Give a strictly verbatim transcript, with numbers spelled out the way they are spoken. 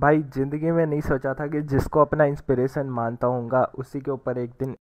भाई ज़िंदगी में नहीं सोचा था कि जिसको अपना इंस्पिरेशन मानता हूँगा उसी के ऊपर एक दिन